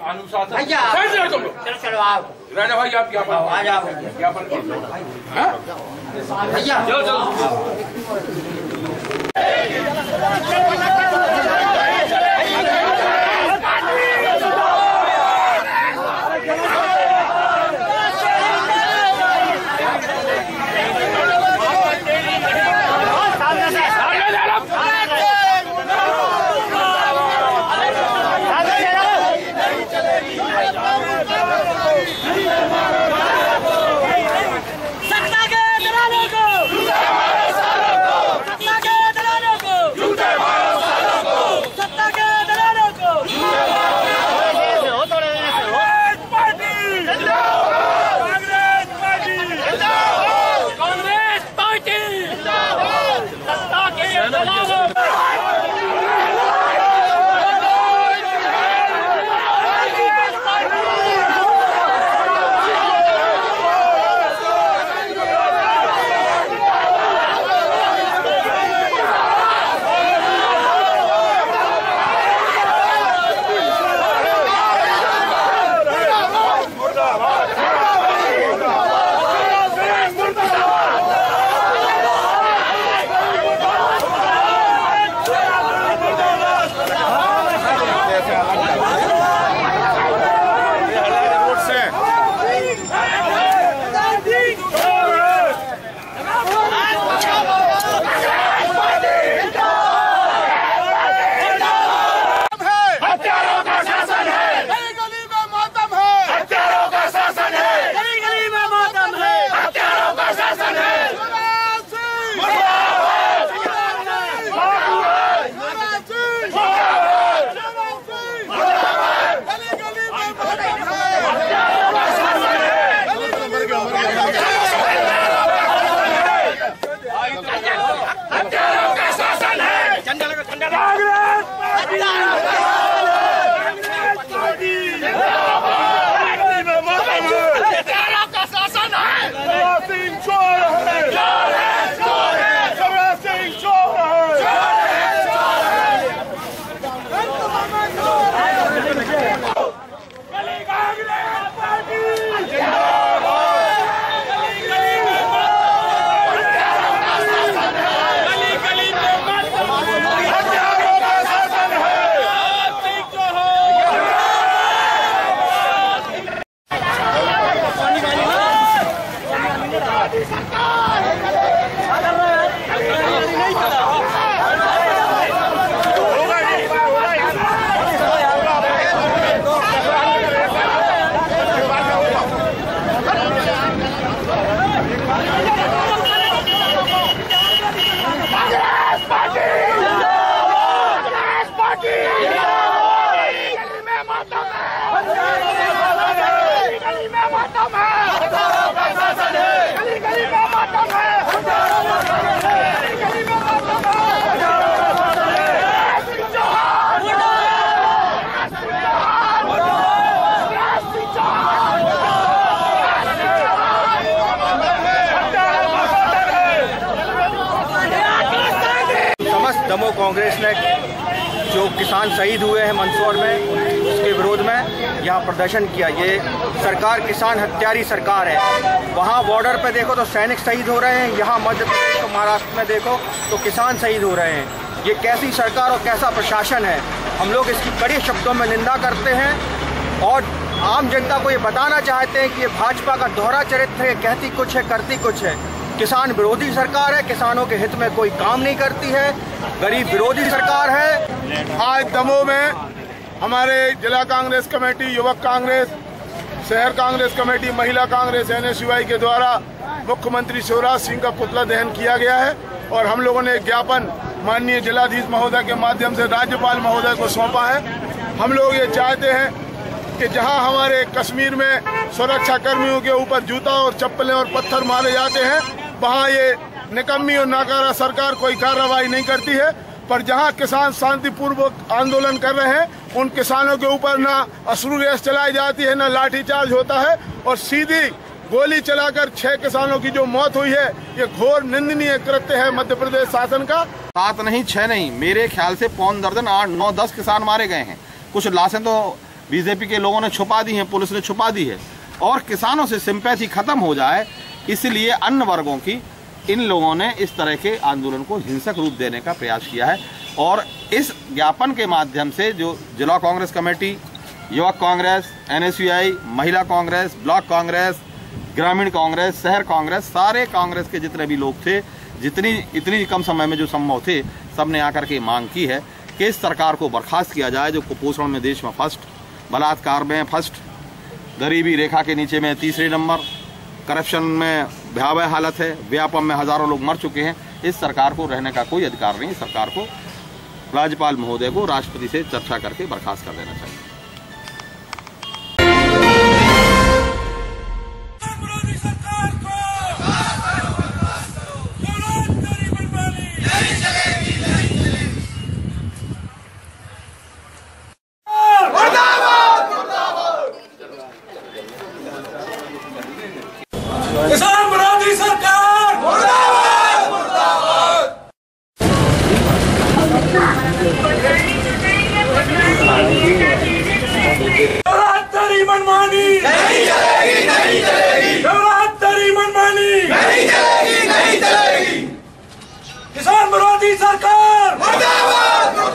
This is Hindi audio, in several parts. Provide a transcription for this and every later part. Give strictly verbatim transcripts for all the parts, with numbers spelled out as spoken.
अनुशासन चलो चलो आओ राजा भाई, आप ज्ञापन आ जाओ ज्ञापन भैया चलो चलो दमोह कांग्रेस ने जो किसान शहीद हुए हैं मंदसौर में, उसके विरोध में यहाँ प्रदर्शन किया। ये सरकार किसान हत्यारी सरकार है। वहाँ बॉर्डर पे देखो तो सैनिक शहीद हो रहे हैं, यहाँ मध्य प्रदेश और महाराष्ट्र में देखो तो किसान शहीद हो रहे हैं। ये कैसी सरकार और कैसा प्रशासन है, हम लोग इसकी कड़े शब्दों में निंदा करते हैं और आम जनता को ये बताना चाहते हैं कि ये भाजपा का दोहरा चरित्र है, कहती कुछ है करती कुछ है। किसान विरोधी सरकार है, किसानों के हित में कोई काम नहीं करती है, गरीब विरोधी सरकार है। आज दमोह में हमारे जिला कांग्रेस कमेटी, युवक कांग्रेस, शहर कांग्रेस कमेटी, महिला Congress, N S U I के द्वारा मुख्यमंत्री शिवराज सिंह का पुतला दहन किया गया है और हम लोगों ने ज्ञापन माननीय जिलाधीश महोदय के माध्यम से राज्यपाल महोदय को सौंपा है। हम लोग ये चाहते हैं कि जहां हमारे कश्मीर में सुरक्षा कर्मियों के ऊपर जूता और चप्पलें और पत्थर मारे जाते हैं, वहां ये निकम्मी और नाकारा सरकार कोई कार्रवाई नहीं करती है। पर जहां किसान शांतिपूर्वक आंदोलन कर रहे हैं, उन किसानों के ऊपर ना अश्रु गैस चलाई जाती है, ना लाठीचार्ज होता है और सीधी गोली चलाकर छह किसानों की जो मौत हुई है, ये घोर निंदनीय कृत्य है मध्य प्रदेश शासन का। सात नहीं, छह नहीं, मेरे ख्याल से पौन दर्जन, आठ नौ दस किसान मारे गए हैं। कुछ लाशें तो बीजेपी के लोगों ने छुपा दी है, पुलिस ने छुपा दी है, और किसानों से सिंपैथी खत्म हो जाए, इसलिए अन्य वर्गों की इन लोगों ने इस तरह के आंदोलन को हिंसक रूप देने का प्रयास किया है। और इस ज्ञापन के माध्यम से जो जिला कांग्रेस कमेटी, युवक Congress, N S U I, महिला कांग्रेस, ब्लॉक कांग्रेस, ग्रामीण कांग्रेस, शहर कांग्रेस, सारे कांग्रेस के जितने भी लोग थे, जितनी इतनी कम समय में जो संभव थे, सबने आकर के मांग की है कि इस सरकार को बर्खास्त किया जाए, जो कुपोषण में देश में फर्स्ट, बलात्कार में फर्स्ट, गरीबी रेखा के नीचे में तीसरे नंबर, करप्शन में भयावह हालत है, व्यापम में हजारों लोग मर चुके हैं। इस सरकार को रहने का कोई अधिकार नहीं। सरकार को, राज्यपाल महोदय को राष्ट्रपति से चर्चा करके बर्खास्त कर देना चाहिए। किसान विरोधी सरकार मुर्दाबाद मुर्दाबाद। तेरी मनमानी नहीं चलेगी, नहीं चलेगी। तेरी मनमानी नहीं चलेगी, नहीं चलेगी। किसान विरोधी सरकार मुर्दाबाद।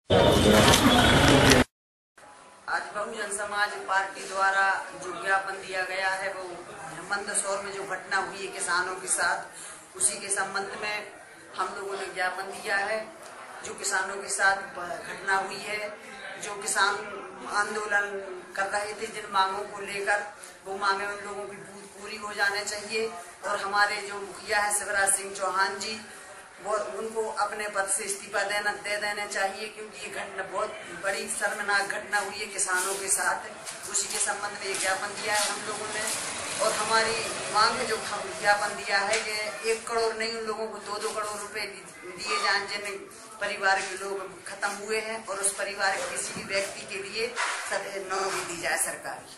आज बहुजन समाज पार्टी द्वारा जो ज्ञापन दिया गया है, वो मंदसौर में जो घटना हुई है किसानों के साथ, उसी के संबंध में हम लोगों ने ज्ञापन दिया है। जो किसानों के साथ घटना हुई है, जो किसान आंदोलन कर रहे थे जिन मांगों को लेकर, वो मांगे उन लोगों की पूरी हो जाने चाहिए। और हमारे जो मुखिया है शिवराज सिंह चौहान जी, वो उनको अपने पद से इस्तीफा देना दे देने चाहिए, क्योंकि ये घटना बहुत बड़ी शर्मनाक घटना हुई है किसानों के साथ। उसी के संबंध में ये ज्ञापन दिया है हम लोगों ने। और हमारी मांग में जो ज्ञापन दिया है कि एक करोड़ नहीं, उन लोगों को दो दो करोड़ रुपए दिए जाएं जिन परिवार के लोग खत्म हुए हैं, और उस परिवार के किसी भी व्यक्ति के लिए नौकरी दी जाए सरकारी।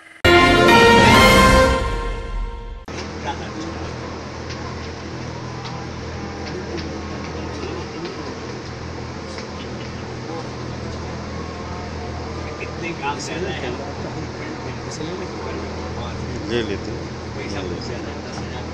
काम से ले लेते पैसा मुझसे दस हजार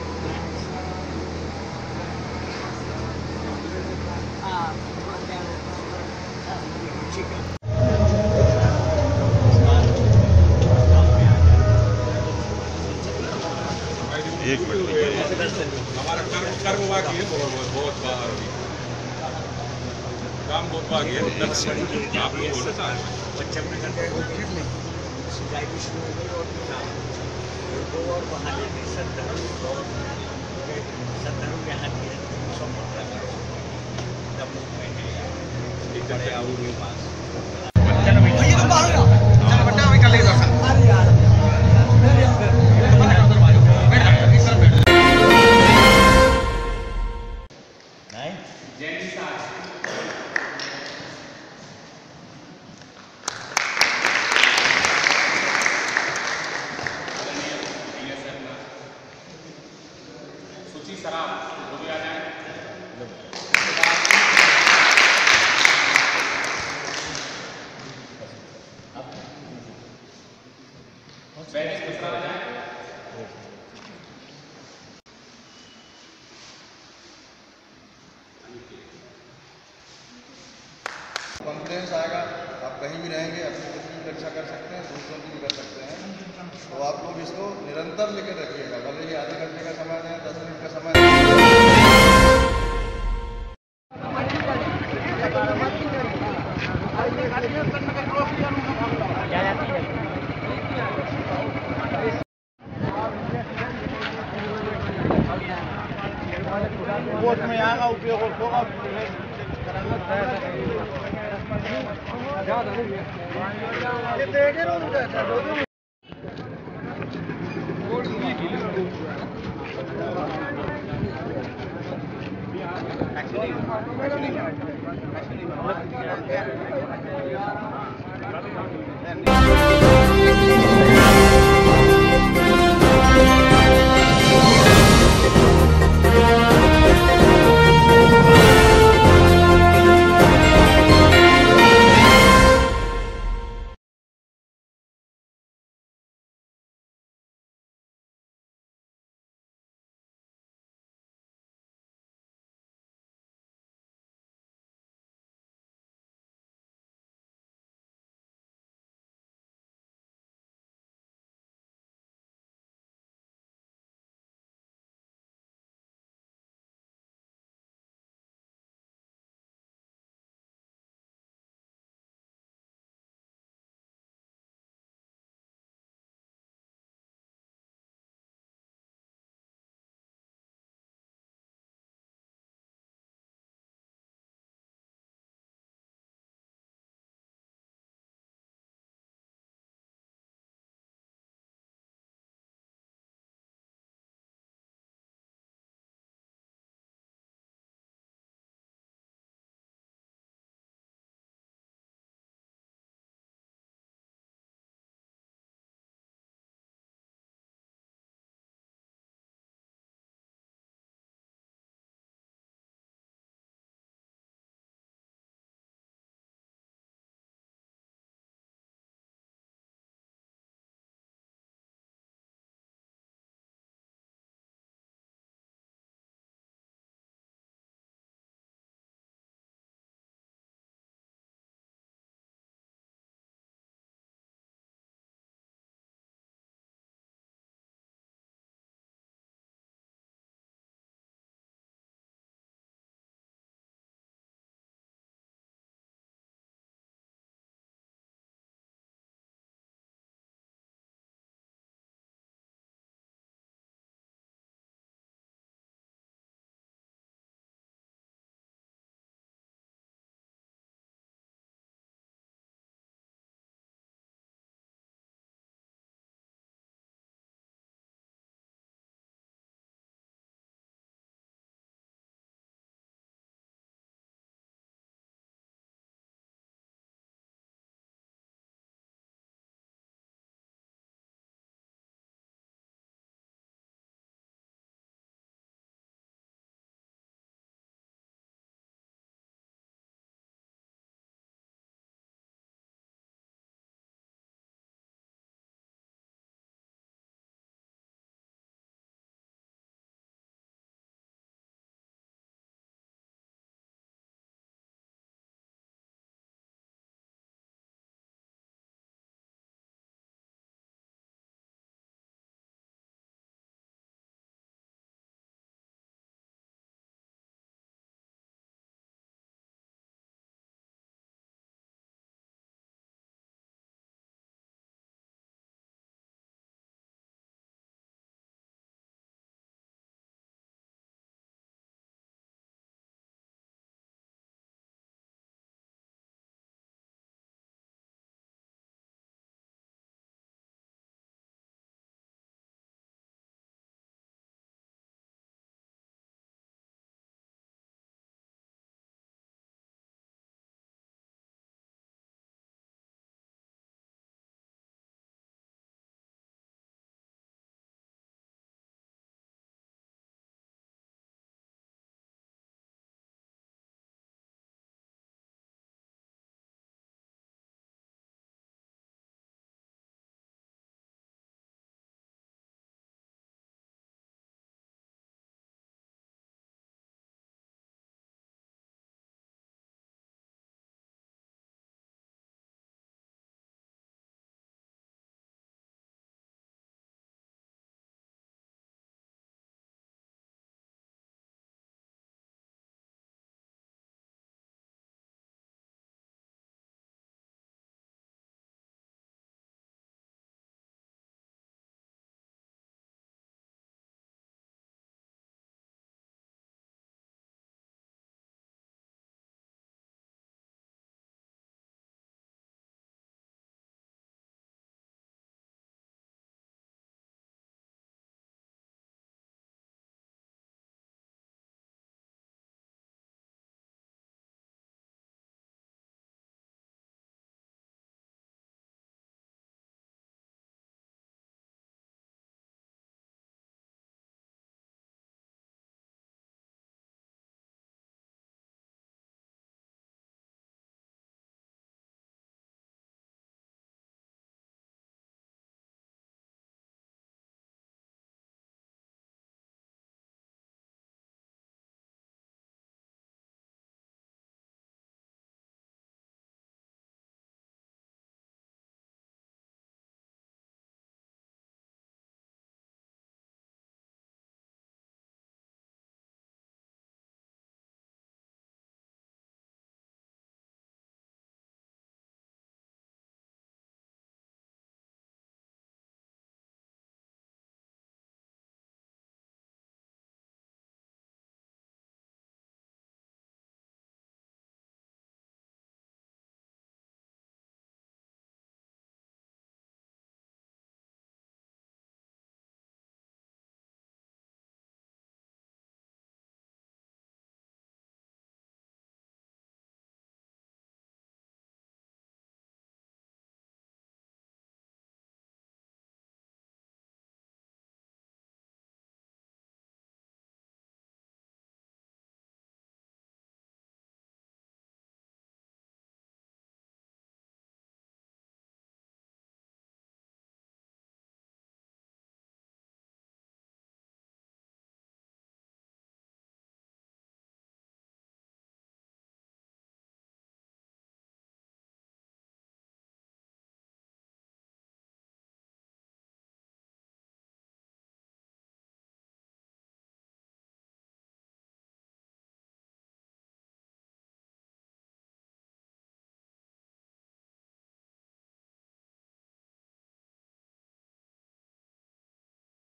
एक मिनट, हमारा कर्म कर्म बाकी है, बहुत बहुत बाहर काम बहुत बाकी है। आप लोग बोले था बच्चे अपने घर में सिंचाई भी शुरू हो गई, और और बहाने में सत्तर सत्तर रुपये हाथ दिए सौ तब बड़े आओ के पास शराब वो भी आ जाए। कॉन्फिडेंस आएगा, आप कहीं भी रहेंगे, अपनी खुद की रक्षा कर सकते हैं, दूसरों की भी कर सकते हैं। तो आप लोग इसको निरंतर लेकर रखिएगा, भले ही आधे घंटे का समय दें, दस मिनट का समय वोट में यहाँ का उपयोग होगा। Actually,